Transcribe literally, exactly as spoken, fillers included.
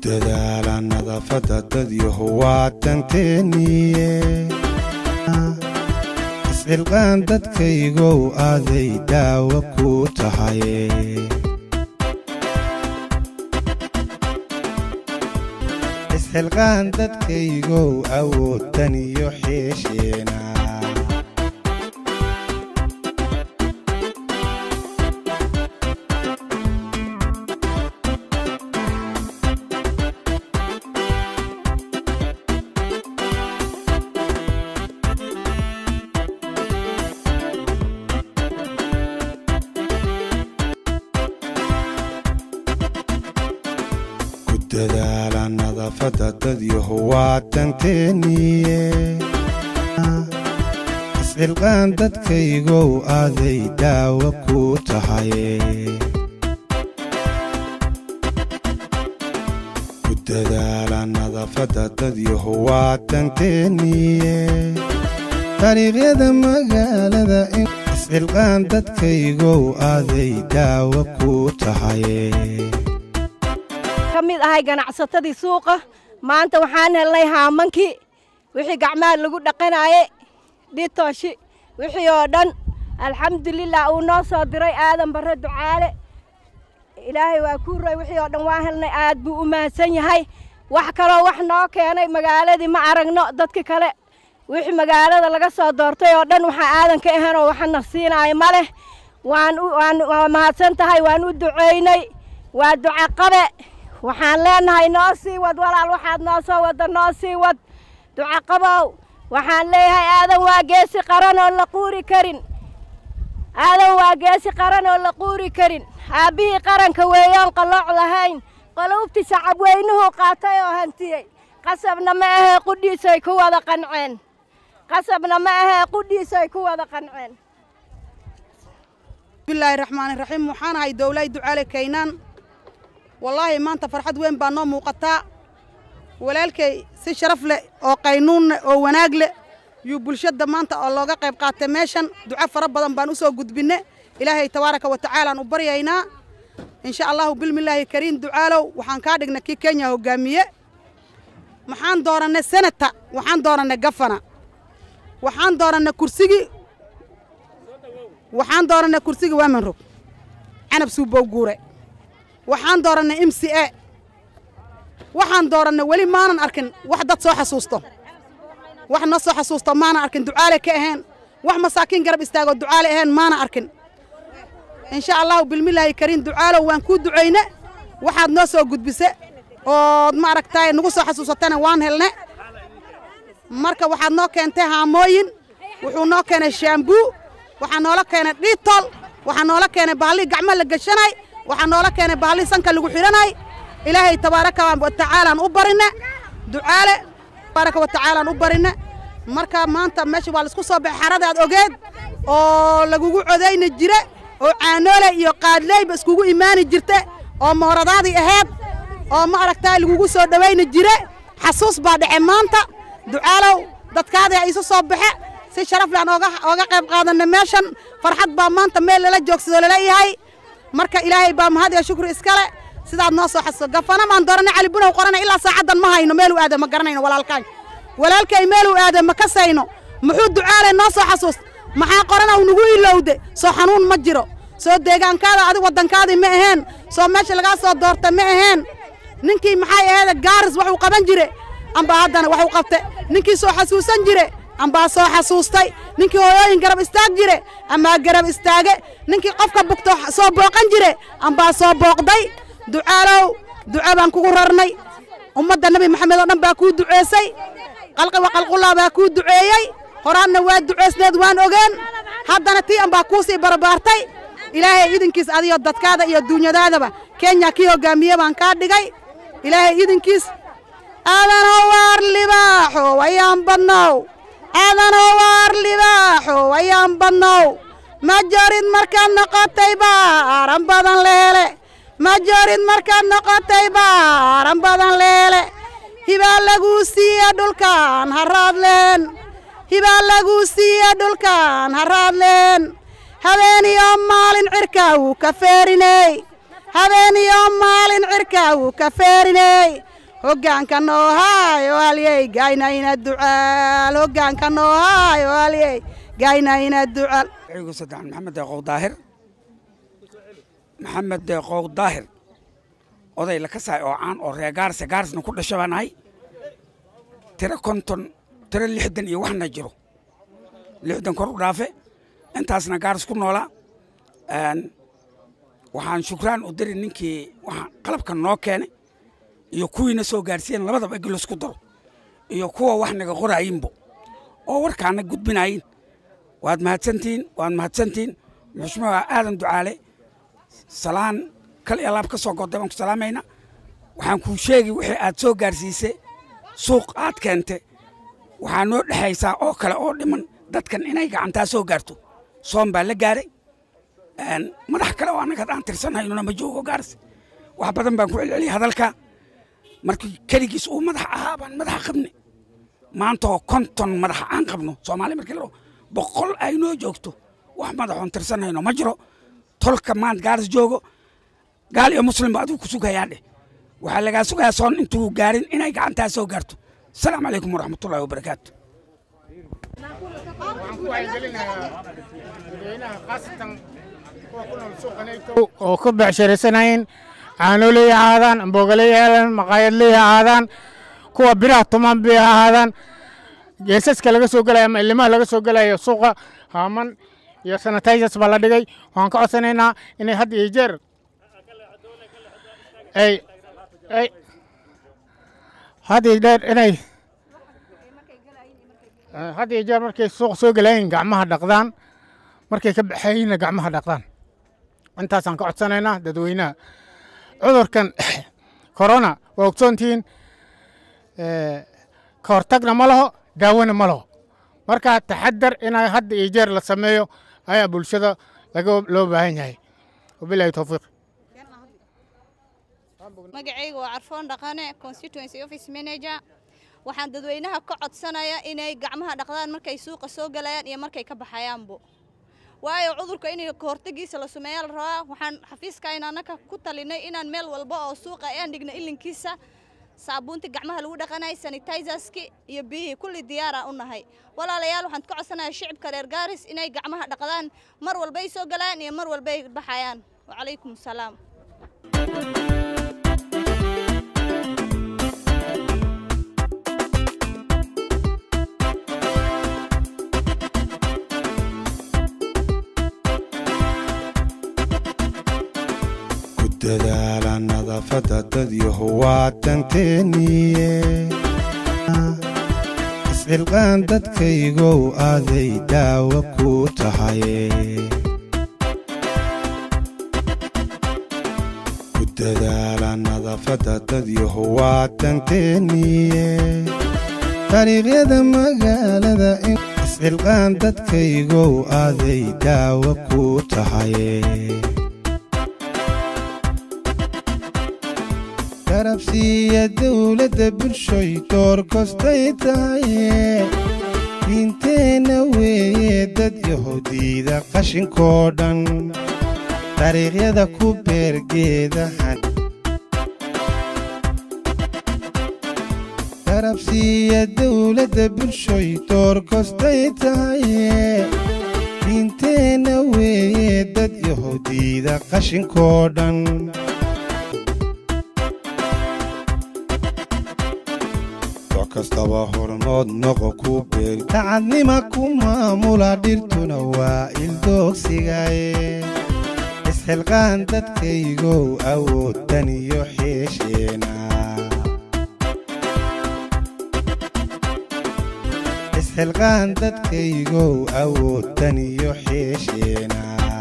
dadaala nadaafada dad yahuwa tanteeniye isxilqaan dadkaygow aaday daawo ku tahay isxilqaan dadkaygow awoodan iyo xeesheena dadaala nadaafada dad yahuwa tanteeniye isxilqaan dadkaygow aaday daawo ku tahay dadaala nadaafada dad yahuwa tanteeniye dariiqyada magaalada isxilqaan dadkaygow aaday daawo ku tahay kamid ahay ganacsatadii suuqa maanta waxaan helnay haamankii wixii gacmaha lagu dhaqanaayay dhitooshi wixii oo dhan alxamdulilah uu noo soo diray aadan barre ducaale ilaahay waa ku ray wixii oo dhan waan helnay aad buu u mahadsan yahay wax kaloo wax noo keenay magaaladii ma aragno dadka kale wixii magaalada laga soo doortay oo dhan waxaa aadan ka ahayn oo waxna siinaayo ma leh waan waan mahadsan tahay waan u duceynay waa duca qabe waxaan leenahay noo sii wad walaal waxaad noo soo wada noo sii wad duca qabow waxaan leeyahay aadan waa geesi qaran oo la quuri karin aadan waa geesi qaran oo la quuri karin aabihii qaranka weeyaan qalooc lahayn qolubti shacab weynuhu qaatay oo hantiyey qasabna ma ahee qudhiisay ku wada qanceen qasabna ma ahee qudhiisay ku wada qanceen bismillaahi raxmaani raxiim waxaan ahay dowlay ducaale kaynaan والله ما أنت فرحت وين بانو موقتا ولكن سي شرف له أو قانون أو وناقله يبلشد ما أنت الله قيب قاتميشن دعاء فرب بدن بانوسو قد بنا إلهي تبارك وتعالى نبرينا إن شاء الله بالم الله كريم دعاء له وحن كادقنا كي كينيا وقامية وحن دورنا سنة وحن دورنا قفنا وحن دورنا كرسي وحن دورنا كرسي ومن رو أنا بسوبه وجوري waxaan dooranay M C A waxaan dooranay wali maanan arkin wax dad soo xasuusto wax na soo xasuusto maanan arkin ducaale ka ahayn wax masaakiin garab istaago ducaale ahayn maanan arkin insha Allah bilmillahi kariim ducaalo waan ku duceyna waxaad noo soo gudbisay oo ma aragtay nagu soo xasuusatana waan helnay marka waxaad noo keentay haamooyin wuxuu noo keenay shampoo waxa noola keenay dhitol waxa noola keenay baali gacmo la gashanay waxaan noola keenay baali sanka lagu xiranay ilaahay tabaaraka wa tacaala u barina ducaale tabaaraka wa tacaala u barina marka maanta meesha waa la isku soo baxay xarada aad ogeed oo lagu codeyna jire oo caanoole iyo qaadley ba iskugu iimaani jirte oo mooradaadi ahayd oo ma aragtay lagu soo dhaweyna jire xasuus baa dhace maanta ducaalow dadkaada ay isu soo baxay si sharaf laan oga oga qayb qaadanay meeshan farxad baa maanta meel la joogsado la yahay marka ilaahay baa mahad iyo shukr iskale sidaad noo soo xasuuso gafana maan dooranay cali bunow qorana ilaa saacadan ma hayno meel uu aado ma garanayno walaalkay walaalkay meel uu aado ma kasayno muxuu ducaale noo soo xasuus maxaa qorana uu nagu ilowde soo xanuun ma jiro soo deegaankaada adiga wadankaada ma ahayn soo meesha laga soo doortay ma ahayn ninkii maxay ahayd gaaris wax uu qaban jire amba haddana wax uu qabtay ninkii soo xasuusan jire amba soo xasuustay ninkii hooyooyin garab istaag jire ama garab istaage ninkii qofka bugto soo booqan jire amba soo booqday ducaalow duca baan kugu rarnay ummadda nabi maxamed oo dhan baa ku duceysay qalqi wa qalqullah baa ku duceeyay horaanna waa duceysneed waan ogeen haddana tii amba ku sii barbaartay ilaahay idinkiis adiyo dadkaada iyo duunyadaadaba Kenya kii hogaamiye baan ka dhigay ilaahay idinkiis aadana waar libaaxo wayaan badnow aadana waar libaaxo wayaan badnow ma jarid markaan noqotay baaran badan leele ma jarid markaan noqotay baaran badan leele hibaa lagu siiya dhulkaan haraad leen hibaa lagu siiya dhulkaan haraad leen habeeniyo maalin cirka uu ka feerinay habeeniyo maalin cirka uu ka feerinay hoggaanka noo haayo halyey gaynayna ducaal hoggaanka noo haayo halyey gaynayna ducaal ciigu saddex maxamed deeqow daahir maxamed deeqow daahir oday la ka saay oo caan oo reer gaarse gaarsna ku dhashay baan ahay tiro konton tiro lixdan iyo waxna jiro lixdan kor u dhaafe intaasna gaars ku noolaa waxaan shukraan u diri ninkii waxaan qalabkan noo keenay iyo kuwiina soo gaarsiiyeen labadaba igi laisku daro iyo kuwa wax naga qoraayinbo oo warkaana gudbinayin waad mahadsantihiin waad mahadsantihiin muxushmaha aadan ducaale salaan kale alaab ka soo goday baan ku salaamayna waxaan kuu sheegi wixii aad soo gaarsiisay suuq aad keentay waxaa noo dhexaysaa oo kale oo dhiman dadkan inay gacantaa soo gaarto soom baa la gaaray madax kale oo annaga aan tirsanhaynona ma joogo gaars wax badan baan ku celceliyay hadalka markii keligiis uu madax ahaa baan madaxa qabnay maanta oo konton madaxa aan qabno soomaali markii la boqol ay noo joogto wax madaxoon tirsanhayno ma jiro tolka maanta gaars joogo gaal iyo muslim ba adigu ku sugayaa dheh waxaa lagaa sugayaa soon intuu gaarin inay gacantaa soo gaarto asalaamu calaykum waraxmatullahi wabarakaatu oo ku becsharaysanayeen caanoley ahaadaan ambogaley ahaadaan maqaayadley ahaadaan kuwa biraha tuman bay ahaadaan geesaska laga soo gelaya ama ilimaha laga soo gelaya suuqa haaman iyo sanitizers baa la dhigay waxaan ka codsanaynaa inay had iyo jeer ay ay had iyo jeer inay had iyo jeer markay suuq soo gelayeen gacmaha dhaqdaan markay ka baxayeenna gacmaha dhaqdaan intaasaan ka codsanaynaa dadweynaha cudurkan corona waa ogsoontihiin ka hortagna ma laho daawona ma laho marka taxadar inay hadda iyo jeer la sameeyo ayaa bulshada laga loo baahan yahay wabilaahi tawfiiq magacaygu waa carfoon dhaqane constituency office manager waxaan dadweynaha ka codsanayaa inay gacmaha dhaqdaan markay suuqa soo galayaan iyo markay ka baxayaanbo waayo cudurka in ka hortagiisa la sameeyo la rabaa waxaan xafiiska inaanaka ku talinay inaan meel walba oo suuqa aan dhigno ilinkiisa saabuunta gacmaha lagu dhaqanay sanitizerski iyo bihi kulli diyaar ah u nahay walaalayaal waxaan ka codsanayaa shicibka reer gaaris inay gacmaha dhaqdaan mar walba ay soo galaan iyo mar walba ay baxayaan wa calaykum salaam dadaala nadaafadda dadyahu waa tanteeniye iscilqaan dadkaygow aaday daawo ku tahaye ku dadaala nadaafadda dadyahu waa tanteeniye dariiqyada magaalada in iscilqaan dadkaygow aaday daawo ku tahaye garabsiiya dawladda bulshoy door kostay tahaye diinteenna weeye dad yahuudiida qashinkoo dhan dariiqyada ku beergeedahan garabsiiya dawladda bulshoy door kostay tahaye diinteenna weeye dad yahuudiida qashinkoo dhan kastaba hormood noqo ku beer tacadnima ku maamula dhirtuna waa ildoogsigaye isxilqaan dadkaygow awooddan iyo xeesheena isxilqaan dadkaygow awooddan iyo xeesheena